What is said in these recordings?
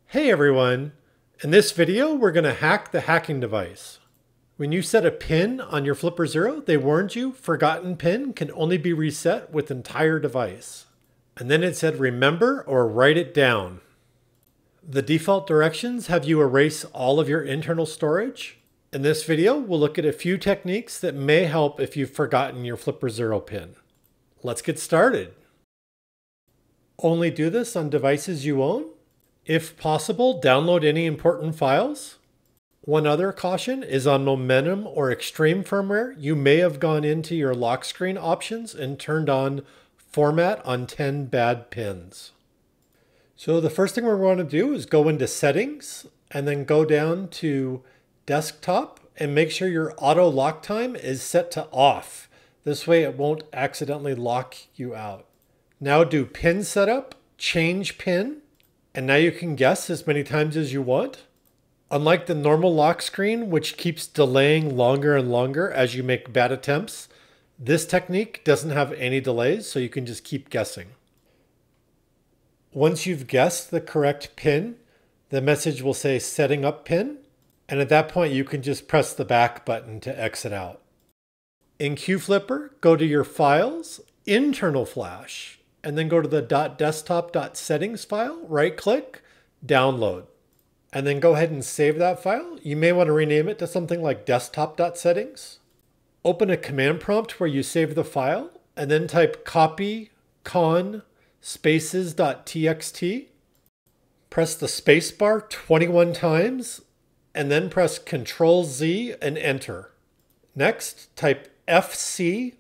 Hey everyone! In this video, we're going to hack the hacking device. When you set a pin on your Flipper Zero, they warned you forgotten pin can only be reset with entire device. And then it said remember or write it down. The default directions have you erase all of your internal storage. In this video, we'll look at a few techniques that may help if you've forgotten your Flipper Zero pin. Let's get started. Only do this on devices you own. If possible, download any important files. One other caution is on Momentum or Extreme firmware, you may have gone into your lock screen options and turned on Format on 10 bad pins. So the first thing we're going to do is go into Settings and then go down to Desktop and make sure your auto lock time is set to off. This way it won't accidentally lock you out. Now do Pin Setup, Change Pin, and now you can guess as many times as you want. Unlike the normal lock screen, which keeps delaying longer and longer as you make bad attempts, this technique doesn't have any delays, so you can just keep guessing. Once you've guessed the correct pin, the message will say setting up pin, and at that point you can just press the back button to exit out. In QFlipper, go to your Files, Internal Flash, and then go to the .desktop.settings file, right click, download. And then go ahead and save that file. You may want to rename it to something like desktop.settings. Open a command prompt where you save the file, and then type copy con spaces.txt. Press the spacebar 21 times, and then press Ctrl-Z and enter. Next, type fc/b,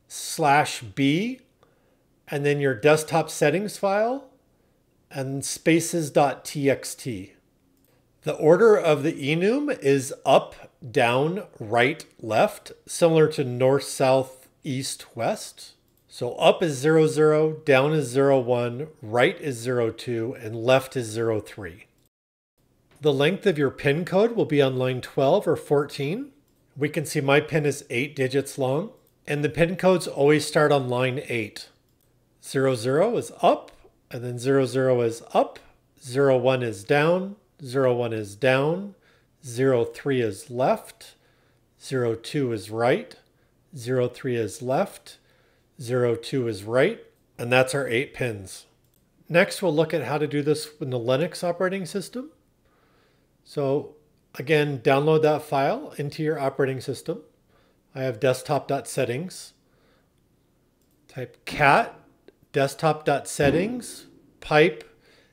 and then your desktop settings file, and spaces.txt. The order of the enum is up, down, right, left, similar to north, south, east, west. So up is 00, down is 01, right is 02, and left is 03. The length of your pin code will be on line 12 or 14. We can see my pin is 8 digits long, and the pin codes always start on line 8. 00 is up, and then 00 is up, 01 is down, 01 is down, 03 is left, 02 is right, 03 is left, 02 is right, and that's our 8 pins. Next, we'll look at how to do this in the Linux operating system. So again, download that file into your operating system. I have desktop.settings. Type cat desktop.settings pipe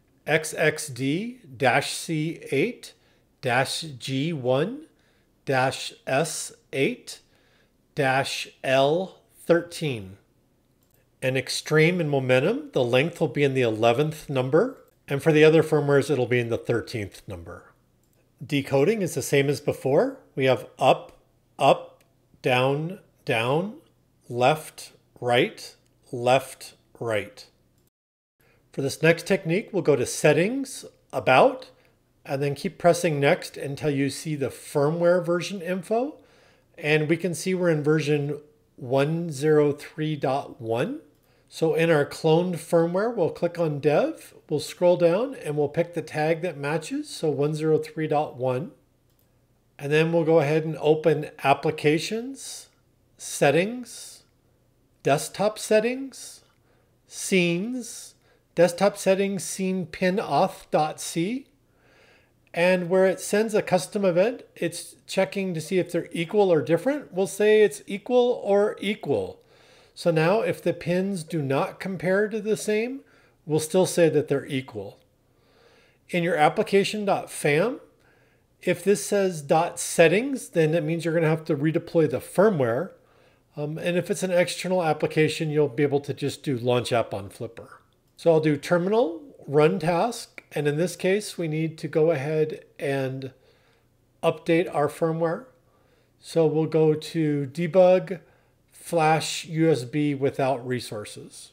xxd-c8-g1-s8-l13. In Extreme and Momentum, the length will be in the 11th number, and for the other firmwares, it'll be in the 13th number. Decoding is the same as before. We have up, up, down, down, left, right, left, right. For this next technique, we'll go to Settings, About, and then keep pressing Next until you see the firmware version info. And we can see we're in version 103.1. So in our cloned firmware, we'll click on Dev, we'll scroll down, and we'll pick the tag that matches, so 103.1. And then we'll go ahead and open Applications, Settings, Desktop Settings, Scenes, Desktop Settings Scene Pin Auth.c, and where it sends a custom event, it's checking to see if they're equal or different. We'll say it's equal or equal. So now if the pins do not compare to the same, we'll still say that they're equal. In your application.fam, if this says .settings, then it means you're going to have to redeploy the firmware. And if it's an external application, you'll be able to just do launch app on Flipper. So I'll do terminal, run task, and in this case, we need to go ahead and update our firmware. So we'll go to debug flash USB without resources.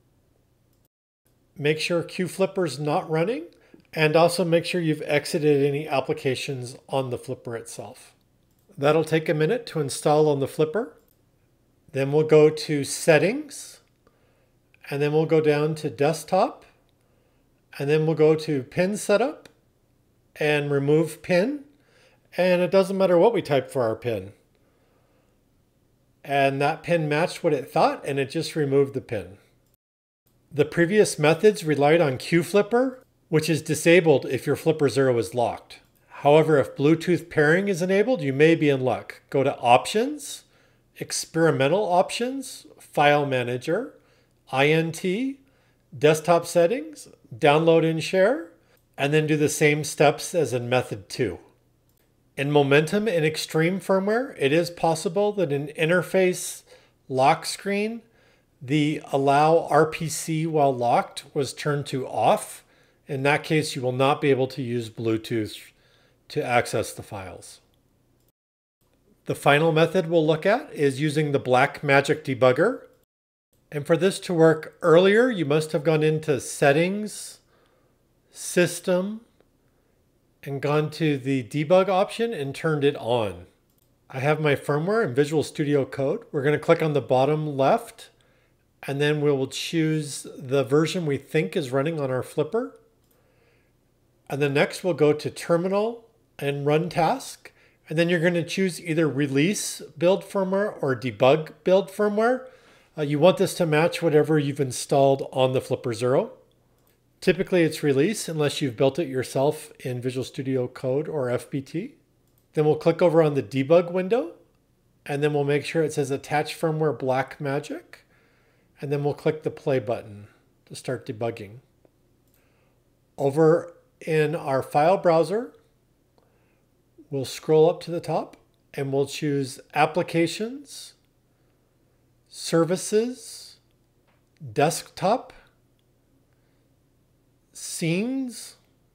Make sure QFlipper's not running, and also make sure you've exited any applications on the Flipper itself. That'll take a minute to install on the Flipper. Then we'll go to Settings, and then we'll go down to Desktop, and then we'll go to Pin Setup, and remove pin, and it doesn't matter what we type for our pin. And that pin matched what it thought, and it just removed the pin. The previous methods relied on QFlipper, which is disabled if your Flipper Zero is locked. However, if Bluetooth pairing is enabled, you may be in luck. Go to Options, Experimental Options, File Manager, INT, Desktop Settings, Download and Share, and then do the same steps as in Method 2. In Momentum and Extreme firmware, it is possible that an interface lock screen, the Allow RPC while locked, was turned to off. In that case, you will not be able to use Bluetooth to access the files. The final method we'll look at is using the BlackMagic debugger. And for this to work earlier, you must have gone into Settings, System, and gone to the debug option and turned it on. I have my firmware in Visual Studio Code. We're going to click on the bottom left, and then we will choose the version we think is running on our Flipper. And then next we'll go to Terminal and Run Task. And then you're going to choose either Release Build Firmware or Debug Build Firmware. You want this to match whatever you've installed on the Flipper Zero. Typically it's Release unless you've built it yourself in Visual Studio Code or FBT. Then we'll click over on the Debug window, and then we'll make sure it says Attach Firmware BlackMagic, and then we'll click the play button to start debugging. Over in our file browser, we'll scroll up to the top and we'll choose Applications, Services, Desktop, Scenes,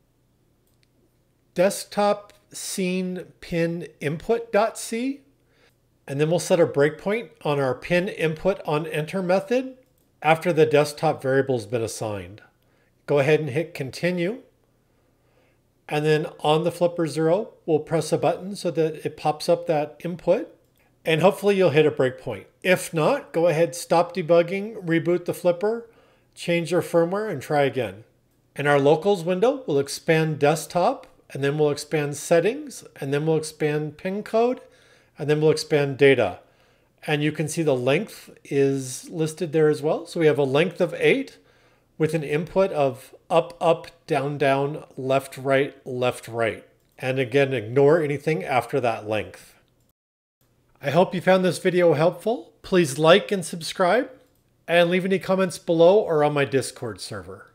Desktop Scene Pin Input.c, and then we'll set a breakpoint on our pin input on enter method after the desktop variable has been assigned. Go ahead and hit continue. And then on the Flipper Zero, we'll press a button so that it pops up that input, and hopefully you'll hit a breakpoint. If not, go ahead, stop debugging, reboot the Flipper, change your firmware, and try again. In our locals window, we'll expand desktop, and then we'll expand settings, and then we'll expand pin code, and then we'll expand data. And you can see the length is listed there as well. So we have a length of 8 with an input of up, up, down, down, left, right, left, right. And again, ignore anything after that length. I hope you found this video helpful. Please like and subscribe, and leave any comments below or on my Discord server.